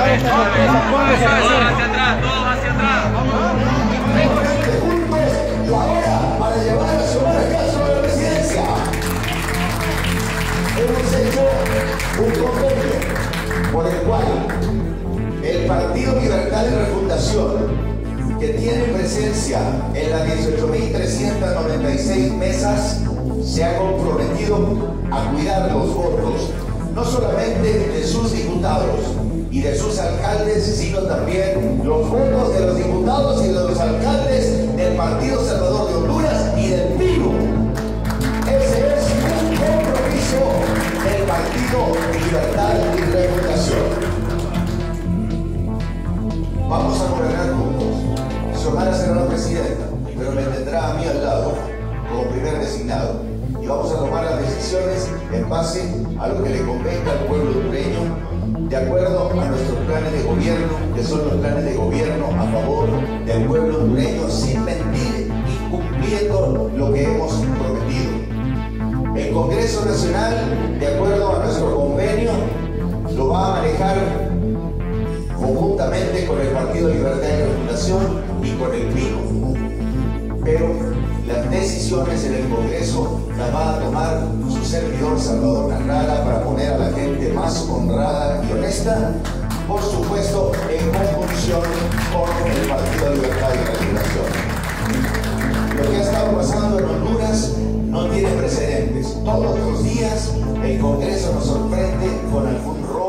hacia atrás, todos hacia atrás. Juntos y ahora para llevar a Xiomara Castro a la presidencia. Hemos hecho un convenio por el cual el Partido Libertad y Refundación, que tiene presencia en las 18.396 mesas, se ha comprometido a cuidar los votos, no solamente de sus diputados y de sus alcaldes, sino también los votos de los diputados y de los alcaldes del Partido Salvador de Honduras y del PIBO. Ese es un compromiso del Partido Libertad y Refundación. Vamos a gobernar juntos. Xiomara será la presidenta, pero me tendrá a mí al lado como primer designado. Y vamos a tomar las decisiones en base a lo que le convenga al pueblo hondureño, de acuerdo a nuestros planes de gobierno, que son los planes de gobierno a favor del pueblo hondureño, sin mentir y cumpliendo lo que hemos prometido. El Congreso Nacional, de acuerdo a nuestro convenio, lo va a manejar conjuntamente con el Partido Libertad y Refundación y con el PIBO. Pero las decisiones en el Congreso las va a tomar su servidor Salvador Narrala para poner a la gente más honrada y honesta, por supuesto en conjunción con el Partido Libertad y Refundación. Lo que ha estado pasando en Honduras no tiene precedentes. Todos los días el Congreso nos sorprende con algún